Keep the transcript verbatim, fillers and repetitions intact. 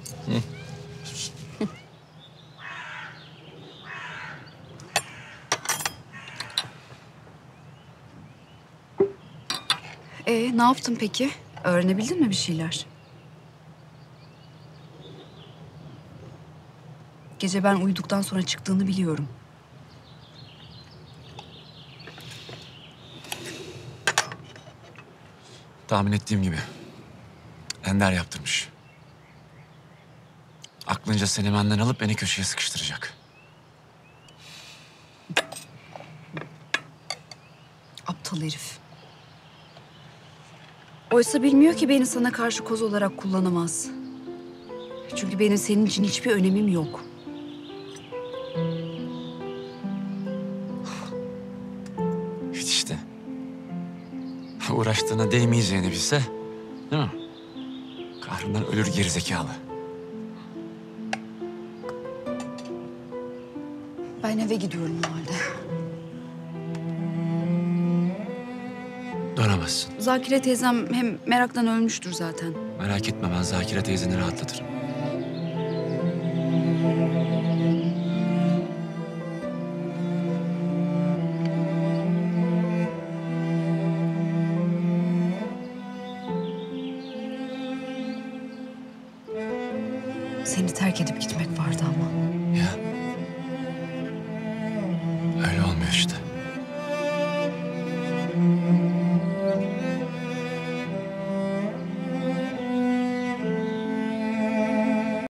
Ee, ne yaptın peki? Öğrenebildin mi bir şeyler? Gece ben uyuduktan sonra çıktığını biliyorum. Tahmin ettiğim gibi. Ender yaptırmış. Aklınca seni benden alıp beni köşeye sıkıştıracak. Aptal herif. Oysa bilmiyor ki beni sana karşı koz olarak kullanamaz. Çünkü benim senin için hiçbir önemim yok. Hiç işte. Uğraştığına değmeyeceğini bilse, değil mi? Kahrından ölür gerizekalı. Ben eve gidiyorum o halde. Dönemezsin. Zakire teyzem hem meraktan ölmüştür zaten. Merak etme, ben Zakire teyzeni rahatlatırım. Seni terk edip gitmek vardı ama. Ya.